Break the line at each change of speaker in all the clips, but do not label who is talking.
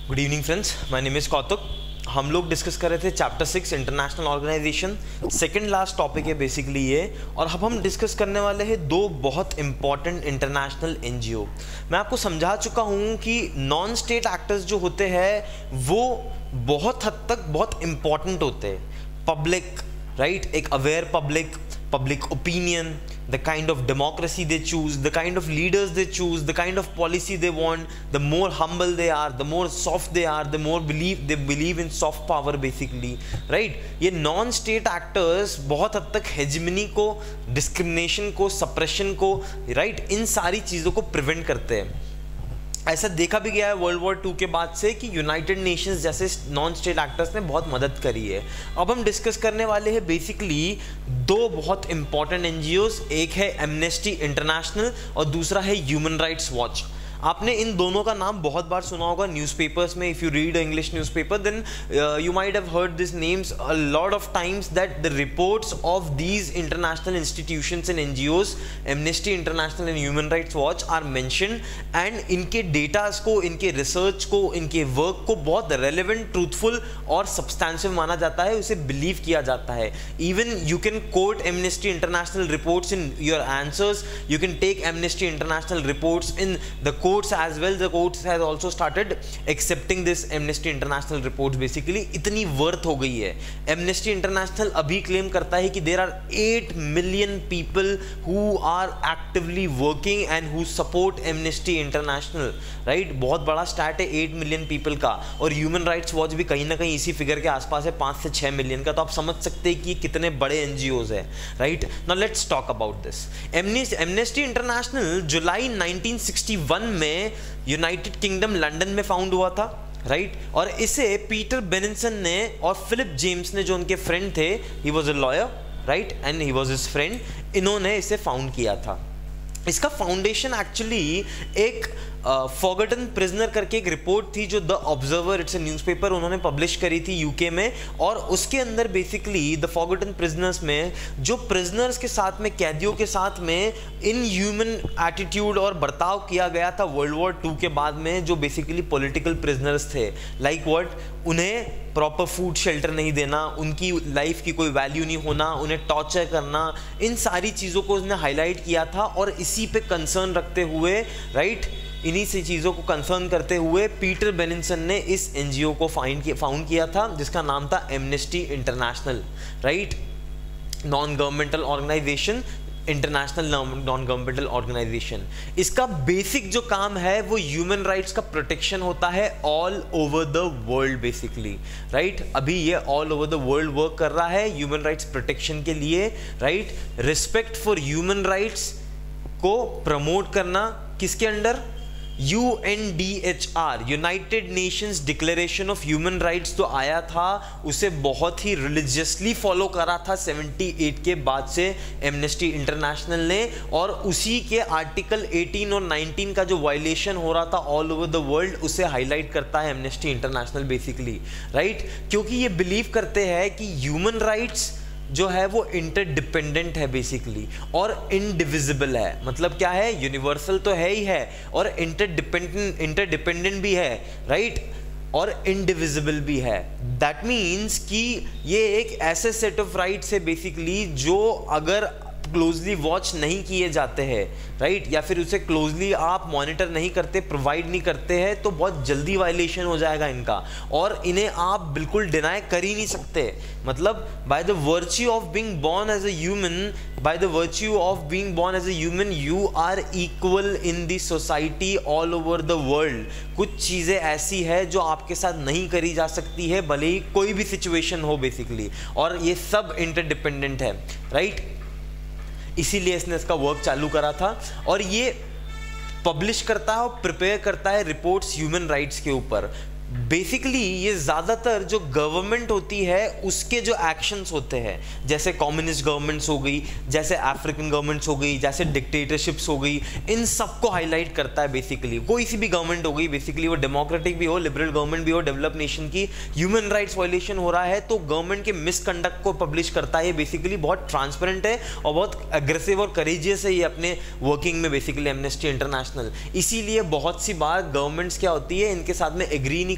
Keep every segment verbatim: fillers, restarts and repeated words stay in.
Good evening friends, my name is Kautuk. हम लोग discuss कर रहे थे chapter six international organisation, second last topic है बेसिकली ये। और अब हम डिस्कस करने वाले हैं दो बहुत इंपॉर्टेंट इंटरनेशनल एनजीओ। मैं आपको समझा चुका हूँ कि नॉन स्टेट एक्टर्स जो होते हैं वो बहुत हद तक बहुत इंपॉर्टेंट होते हैं। पब्लिक राइट, एक aware public, public opinion, the kind of democracy they choose, the kind of leaders they choose, the kind of policy they want, the more humble they are, the more soft they are, the more believe they believe in soft power basically, right? ये non state actors बहुत हद तक hegemony को, discrimination को, suppression को, right, इन सारी चीज़ों को prevent करते हैं। ऐसा देखा भी गया है वर्ल्ड वॉर टू के बाद से कि यूनाइटेड नेशंस जैसे नॉन स्टेट एक्टर्स ने बहुत मदद करी है। अब हम डिस्कस करने वाले हैं बेसिकली दो बहुत इंपॉर्टेंट एनजीओज, एक है एमनेस्टी इंटरनेशनल और दूसरा है ह्यूमन राइट्स वॉच। आपने इन दोनों का नाम बहुत बार सुना होगा न्यूज़पेपर्स में। If you read English newspaper then you might have heard this names a lot of times that the reports of these international institutions and NGOs, Amnesty International and Human Rights Watch are mentioned, and इनके datas को, इनके research को, इनके work को बहुत relevant, truthful और substantial माना जाता है, उसे बिलीव किया जाता है। Even you can quote Amnesty International reports in your answers, you can take Amnesty International reports in the courts as well. The courts has also started accepting this Amnesty International reports basically। इतनी worth हो गई है। Amnesty International अभी claim करता है कि there are eight million people who are actively working and who support Amnesty International, right? बहुत बड़ा स्टैट है eight million people का, और Human Rights Watch भी कहीं ना कहीं इसी फिगर के आसपास है, पाँच से छः मिलियन का। तो आप समझ सकते हैं कि ये कितने बड़े एनजीओज है, right? Now let's talk about this. Amnesty International जुलाई नाइनटीन सिक्सटी वन में यूनाइटेड किंगडम लंदन में फाउंड हुआ था, राइट right? और इसे पीटर बेनिसन ने और फिलिप जेम्स ने, जो उनके फ्रेंड थे, he was a lawyer, right, and he was his friend, इन्होंने इसे फाउंड किया था। इसका फाउंडेशन एक्चुअली एक फॉरगॉटन प्रिजनर करके एक रिपोर्ट थी जो the Observer, it's a newspaper, उन्होंने पब्लिश करी थी यूके में। और उसके अंदर बेसिकली द फॉरगॉटन प्रिजनर्स में जो प्रिजनर्स के साथ में, कैदियों के साथ में इन ह्यूमन एटीट्यूड और बर्ताव किया गया था वर्ल्ड वॉर टू के बाद में, जो बेसिकली पॉलिटिकल प्रिजनर्स थे। लाइक व्हाट, उन्हें प्रॉपर फूड शेल्टर नहीं देना, उनकी लाइफ की कोई वैल्यू नहीं होना, उन्हें टॉर्चर करना, इन सारी चीज़ों को उसने हाईलाइट किया था। और इसी पे कंसर्न रखते हुए, राइट, इन्हीं से चीज़ों को कंसर्न करते हुए पीटर बेनिसन ने इस एनजीओ को फाइंड किया फाउंड किया था, जिसका नाम था Amnesty International, right, non governmental organisation, international non governmental organisation. इसका बेसिक जो काम है वो ह्यूमन राइट्स का प्रोटेक्शन होता है all over the world basically, right. अभी ये all over the world work कर रहा है ह्यूमन राइट्स प्रोटेक्शन के लिए, right. Respect for human rights को प्रमोट करना किसके अंडर? U N D H R, United Nations Declaration of Human Rights तो आया था, उसे बहुत ही रिलीजियसली फॉलो करा था अठहत्तर के बाद से एमनेस्टी इंटरनेशनल ने। और उसी के आर्टिकल अठारह और उन्नीस का जो वायलेशन हो रहा था ऑल ओवर द वर्ल्ड, उसे हाईलाइट करता है एमनेस्टी इंटरनेशनल बेसिकली, राइट। क्योंकि ये बिलीव करते हैं कि ह्यूमन राइट्स जो है वो इंटरडिपेंडेंट है बेसिकली और इनडिविजिबल है। मतलब क्या है? यूनिवर्सल तो है ही है और इंटरडिपेंडेंट इंटरडिपेंडेंट भी है, राइट, और इनडिविजिबल भी है। दैट मीन्स कि ये एक ऐसे सेट ऑफ राइट्स है बेसिकली जो अगर क्लोजली वॉच नहीं किए जाते हैं, राइट, या फिर उसे क्लोजली आप मॉनिटर नहीं करते, प्रोवाइड नहीं करते हैं, तो बहुत जल्दी वायलेशन हो जाएगा इनका, और इन्हें आप बिल्कुल डिनाई कर ही नहीं सकते। मतलब by the virtue of being born as a human, by the virtue of being born as a human, you are equal in the society all over the world. कुछ चीज़ें ऐसी है जो आपके साथ नहीं करी जा सकती है, भले ही कोई भी सिचुएशन हो बेसिकली, और ये सब इंटरडिपेंडेंट है, राइट। इसीलिए इसने इसका वर्क चालू करा था, और ये पब्लिश करता है और प्रिपेयर करता है रिपोर्ट्स ह्यूमन राइट्स के ऊपर। बेसिकली ये ज़्यादातर जो गवर्नमेंट होती है उसके जो एक्शंस होते हैं, जैसे कम्युनिस्ट गवर्नमेंट्स हो गई, जैसे अफ्रीकन गवर्नमेंट्स हो गई, जैसे डिक्टेटरशिप्स हो गई, इन सबको हाईलाइट करता है बेसिकली। कोई सी भी गवर्नमेंट हो गई बेसिकली, वो डेमोक्रेटिक भी हो, लिबरल गवर्नमेंट भी हो, डेवलप नेशन की, ह्यूमन राइट्स वायलेशन हो रहा है तो गवर्नमेंट के मिसकंडक्ट को पब्लिश करता है। बेसिकली बहुत ट्रांसपेरेंट है और बहुत एग्रेसिव और करेजियस है ये अपने वर्किंग में बेसिकली एमनेस्टी इंटरनेशनल। इसीलिए बहुत सी बार गवर्नमेंट्स क्या होती है, इनके साथ में एग्री नहीं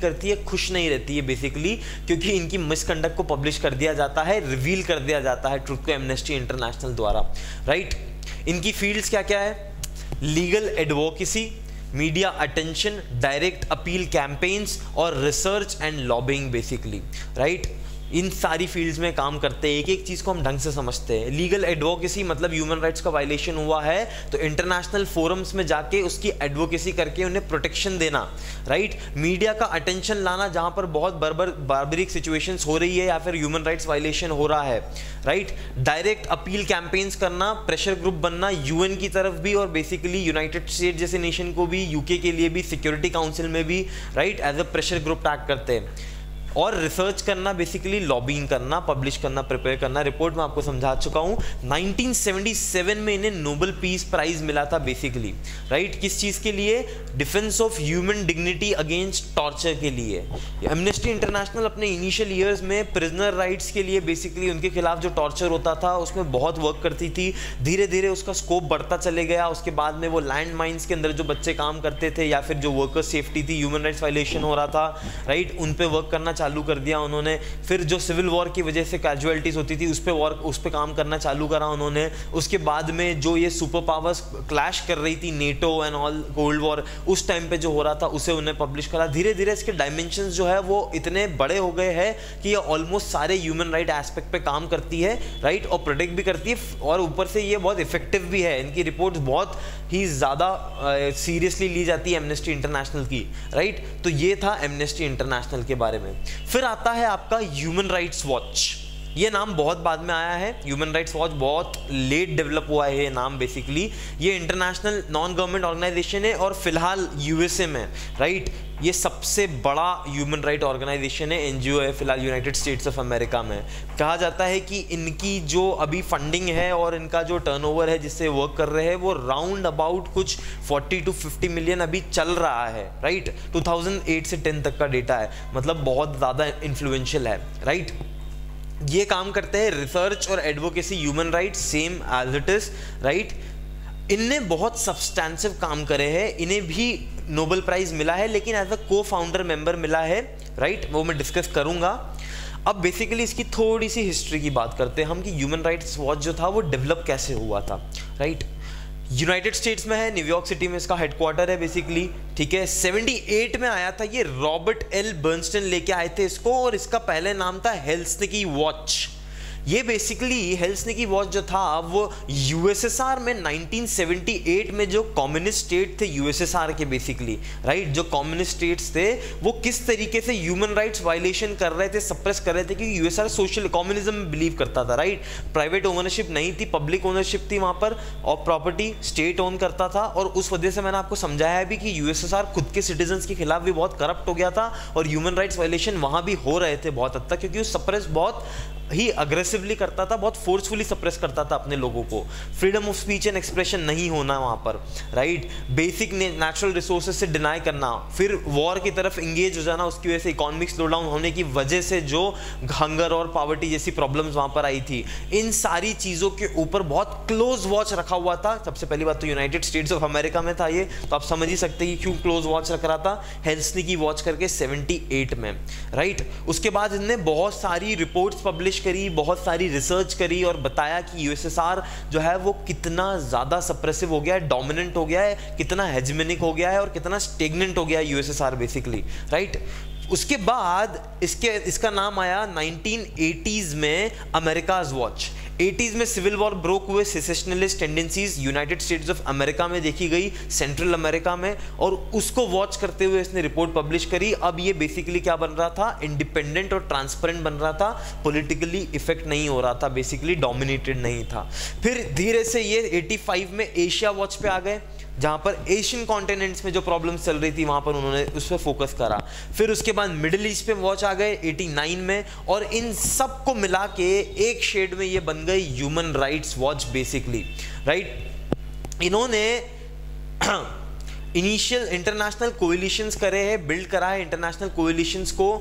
करती है, खुश नहीं रहती है बेसिकली, क्योंकि इनकी मिसकंडक्ट को पब्लिश कर दिया जाता है, रिवील कर दिया जाता है ट्रुथ को एमनेस्टी इंटरनेशनल द्वारा, राइट। इनकी फील्ड्स क्या क्या है? Legal advocacy, media attention, direct appeal campaigns और research and lobbying basically, right. इन सारी फील्ड्स में काम करते हैं। एक एक चीज़ को हम ढंग से समझते हैं। लीगल एडवोकेसी मतलब ह्यूमन राइट्स का वायलेशन हुआ है तो इंटरनेशनल फोरम्स में जाके उसकी एडवोकेसी करके उन्हें प्रोटेक्शन देना, राइट। मीडिया का अटेंशन लाना जहां पर बहुत बर्बर बार्बरिक सिचुएशंस हो रही है या फिर ह्यूमन राइट्स वायलेशन हो रहा है, राइट। डायरेक्ट अपील कैंपेन्स करना, प्रेशर ग्रुप बनना यूएन की तरफ भी और बेसिकली यूनाइटेड स्टेट जैसे नेशन को भी, यूके के लिए भी, सिक्योरिटी काउंसिल में भी, right, as a pressure group tag करते हैं। और रिसर्च करना, बेसिकली लॉबिंग करना, पब्लिश करना, प्रिपेयर करना। रिपोर्ट में आपको समझा चुका हूँ। नाइनटीन सेवेंटी सेवन में इन्हें नोबेल पीस प्राइज मिला था बेसिकली, राइट। किस चीज़ के लिए? Defence of human dignity against torture के लिए। एमनेस्टी इंटरनेशनल अपने इनिशियल ईयर्स में प्रिजनर राइट्स के लिए बेसिकली उनके खिलाफ जो टॉर्चर होता था उसमें बहुत वर्क करती थी। धीरे धीरे उसका स्कोप बढ़ता चले गया। उसके बाद में वो लैंड माइंस के अंदर जो बच्चे काम करते थे या फिर जो वर्कर सेफ्टी थी, ह्यूमन राइट्स वायलेशन हो रहा था, राइट, उन पे वर्क करना चालू कर दिया उन्होंने। फिर जो सिविल वॉर की वजह से कैजुअलिटीज होती थी उस पे वॉर उस पे काम करना चालू करा उन्होंने। उसके बाद में जो ये सुपर पावर्स क्लैश कर रही थी, NATO and all, cold war, उस टाइम पे जो हो रहा था उसे उन्हें पब्लिश करा। धीरे धीरे इसके डायमेंशंस जो है वो इतने बड़े हो गए हैं कि ये ऑलमोस्ट सारे ह्यूमन राइट एस्पेक्ट पे काम करती है, राइट, और प्रोटेक्ट भी करती है और ऊपर से ये बहुत इफेक्टिव भी है। इनकी रिपोर्ट्स बहुत ही ज़्यादा सीरियसली ली जाती है एमनेस्टी इंटरनेशनल की, राइट। तो ये था एमनेस्टी इंटरनेशनल के बारे में। फिर आता है आपका ह्यूमन राइट्स वॉच। ये नाम बहुत बाद में आया है। ह्यूमन राइट्स वॉच बहुत लेट डेवलप हुआ है ये नाम बेसिकली। ये इंटरनेशनल नॉन गवर्नमेंट ऑर्गेनाइजेशन है और फिलहाल यूएसए में, राइट, ये सबसे बड़ा ह्यूमन राइट ऑर्गेनाइजेशन है, एनजीओ है फिलहाल यूनाइटेड स्टेट्स ऑफ अमेरिका में। कहा जाता है कि इनकी जो अभी फंडिंग है और इनका जो टर्नओवर है जिससे वर्क कर रहे हैं वो राउंड अबाउट कुछ फोर्टी टू फिफ्टी मिलियन अभी चल रहा है, राइट। टू थाउजेंड एट से टेन तक का डेटा है, मतलब बहुत ज़्यादा इन्फ्लुएंशियल है, राइट। ये काम करते हैं रिसर्च और advocacy human right same as it is, right. इनने बहुत सब्सटैंसिव काम करे हैं। इन्हें भी नोबेल प्राइज मिला है लेकिन एज अ को फाउंडर मेंबर मिला है, राइट, वो मैं डिस्कस करूंगा। अब बेसिकली इसकी थोड़ी सी हिस्ट्री की बात करते हैं हम कि ह्यूमन राइट्स वॉच जो था वो डेवलप कैसे हुआ था, राइट। यूनाइटेड स्टेट्स में है, न्यूयॉर्क सिटी में इसका हेडक्वार्टर है बेसिकली, ठीक है। अठहत्तर में आया था ये, रॉबर्ट एल बर्नस्टन लेके आए थे इसको और इसका पहले नाम था हेल्सिंकी वॉच। ये बेसिकली हेल्सिंकी वॉच जो था वो यूएसएसआर में नाइनटीन सेवेंटी एट में जो कम्युनिस्ट स्टेट थे यूएसएसआर के बेसिकली, राइट, जो कम्युनिस्ट स्टेट्स थे वो किस तरीके से ह्यूमन राइट्स वायलेशन कर रहे थे, सप्रेस कर रहे थे, क्योंकि यूएसएसआर सोशल कम्युनिज्म में बिलीव करता था, राइट। प्राइवेट ओनरशिप नहीं थी, पब्लिक ओनरशिप थी वहाँ पर और प्रॉपर्टी स्टेट ओन करता था। और उस वजह से मैंने आपको समझाया भी कि यूएसएसआर खुद के सिटीजन्स के खिलाफ भी बहुत करप्ट हो गया था और ह्यूमन राइट्स वायलेशन वहाँ भी हो रहे थे बहुत हद तक, क्योंकि वो सप्रेस बहुत ही अग्रेसिवली करता था, बहुत फोर्सफुली सप्रेस करता था अपने लोगों को। Freedom of speech and expression नहीं होना वहाँ पर, राइट। बेसिक नेचुरल रिसोर्सेज से डिनाई करना, फिर वॉर की तरफ इंगेज हो जाना, उसकी वजह से इकोनॉमिक स्लो डाउन होने की वजह से जो हंगर और पॉवर्टी जैसी प्रॉब्लम्स वहाँ पर आई थी, इन सारी चीज़ों के ऊपर बहुत क्लोज वॉच रखा हुआ था। सबसे पहली बात तो यूनाइटेड स्टेट्स ऑफ अमेरिका में था ये, तो आप समझ ही सकते हैं कि क्यों क्लोज वॉच रख रहा था, हेल्सिंकी वॉच करके सेवेंटी एट में, राइट। उसके बाद इनने बहुत सारी रिपोर्ट्स पब्लिश करी, बहुत सारी रिसर्च करी और बताया कि यूएसएसआर जो है वो कितना ज़्यादा सप्रेसिव हो गया है, डोमिनेंट हो गया है, कितना हेजेमनिक हो गया है और कितना स्टेगनेंट हो गया है यूएसएसआर बेसिकली, राइट। उसके बाद इसके इसका नाम आया नाइनटीन एटीज़ में अमेरिकाज वॉच। एटीज़ में सिविल वॉर ब्रोक हुए, secessionist tendencies United States of America में देखी गई, सेंट्रल अमेरिका में, और उसको वॉच करते हुए इसने रिपोर्ट पब्लिश करी। अब ये बेसिकली क्या बन रहा था, इंडिपेंडेंट और ट्रांसपेरेंट बन रहा था, पॉलिटिकली इफेक्ट नहीं हो रहा था, बेसिकली डोमिनेटेड नहीं था। फिर धीरे से ये पचासी में एशिया वॉच पे आ गए, जहाँ पर एशियन कॉन्टिनेंट्स में जो प्रॉब्लम्स चल रही थी वहाँ पर उन्होंने उस पर फोकस करा। फिर उसके बाद मिडिल ईस्ट पे वॉच आ गए उन्यासी में, और इन सब को मिला के एक शेड में ये बन गई Human Rights Watch basically, right. इन्होंने इनिशियल इंटरनेशनल कोएलिशंस करे हैं, बिल्ड करा है इंटरनेशनल कोएलिशंस को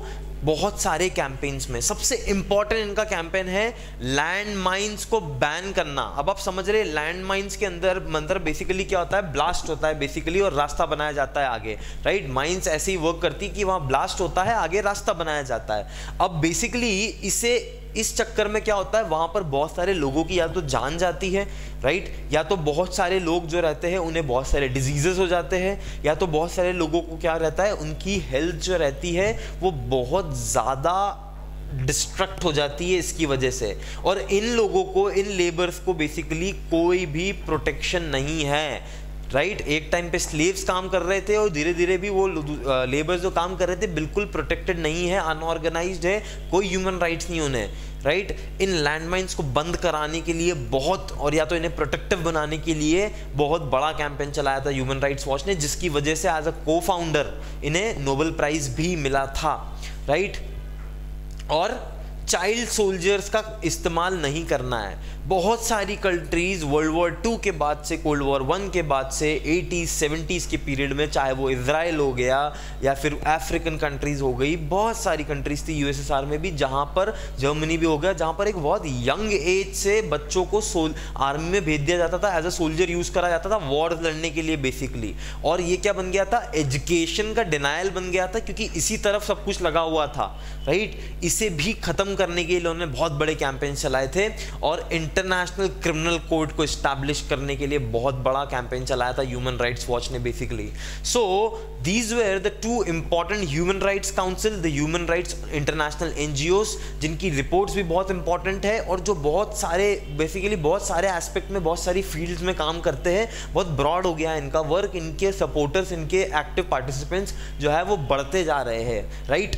बहुत सारे कैंपेन्स में। सबसे इंपॉर्टेंट इनका कैंपेन है लैंड माइंस को बैन करना। अब आप समझ रहे लैंड माइंस के अंदर मंत्र बेसिकली क्या होता है, ब्लास्ट होता है बेसिकली और रास्ता बनाया जाता है आगे, राइट। माइंस ऐसे ही वर्क करती कि वहाँ ब्लास्ट होता है, आगे रास्ता बनाया जाता है। अब बेसिकली इसे इस चक्कर में क्या होता है, वहाँ पर बहुत सारे लोगों की या तो जान जाती है, राइट, या तो बहुत सारे लोग जो रहते हैं उन्हें बहुत सारे डिजीजेस हो जाते हैं, या तो बहुत सारे लोगों को क्या रहता है, उनकी हेल्थ जो रहती है वो बहुत ज़्यादा डिस्ट्रक्ट हो जाती है इसकी वजह से। और इन लोगों को, इन लेबर्स को बेसिकली कोई भी प्रोटेक्शन नहीं है, राइट right? एक टाइम पे स्लेव्स काम कर रहे थे और धीरे धीरे भी वो लेबर्स जो काम कर रहे थे बिल्कुल प्रोटेक्टेड नहीं है, अनऑर्गेनाइज्ड है, कोई ह्यूमन राइट्स नहीं उन्हें, राइट right? इन लैंडमाइंस को बंद कराने के लिए बहुत, और या तो इन्हें प्रोटेक्टिव बनाने के लिए बहुत बड़ा कैंपेन चलाया था ह्यूमन राइट्स वॉच ने, जिसकी वजह से एज अ को फाउंडर इन्हें नोबेल प्राइज भी मिला था, राइट right? और चाइल्ड सोल्जर्स का इस्तेमाल नहीं करना है। बहुत सारी कंट्रीज वर्ल्ड वॉर टू के बाद से, कोल्ड वॉर वन के बाद से, एटीज़ सेवेंटीज़ के पीरियड में, चाहे वो इजराइल हो गया या फिर अफ्रीकन कंट्रीज हो गई, बहुत सारी कंट्रीज थी यूएसएसआर में भी, जहाँ पर जर्मनी भी हो गया, जहाँ पर एक बहुत यंग एज से बच्चों को सोल आर्मी में भेज दिया जाता था, एज अ सोल्जर यूज़ करा जाता था वॉर लड़ने के लिए बेसिकली। और ये क्या बन गया था, एजुकेशन का डिनायल बन गया था, क्योंकि इसी तरफ सब कुछ लगा हुआ था, राइट। इसे भी खत्म करने के लिए उन्होंने बहुत बड़े कैंपेन चलाए थे और इंटरनेशनल क्रिमिनल कोर्ट को एस्टैब्लिश करने के लिए बहुत बड़ा कैंपेन चलाया था ह्यूमन राइट्स वॉच ने basically. So these were the two important human rights council, the human rights international NGOs, जिनकी रिपोर्ट्स भी बहुत इंपॉर्टेंट है और जो बहुत सारे बेसिकली बहुत सारे एस्पेक्ट में, बहुत सारी फील्ड्स में काम करते हैं। बहुत ब्रॉड हो गया है इनका वर्क, इनके सपोर्टर्स, इनके एक्टिव पार्टिसिपेंट्स जो है वो बढ़ते जा रहे हैं, right.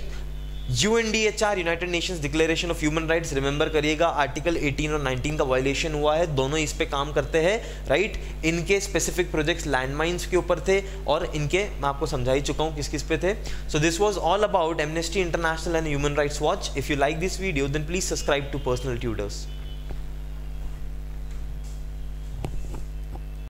U N D H R, United Nations Declaration of Human Rights, remember करिएगा आर्टिकल एटीन और नाइनटीन का वायलेशन हुआ है, दोनों इस पे काम करते हैं, राइट। इनके स्पेसिफिक प्रोजेक्ट्स लैंडमाइंस के ऊपर थे और इनके मैं आपको समझा ही चुका हूँ किस किस पे थे। So this was all about Amnesty International and Human Rights Watch. If you like this video then please subscribe to Personal tutors.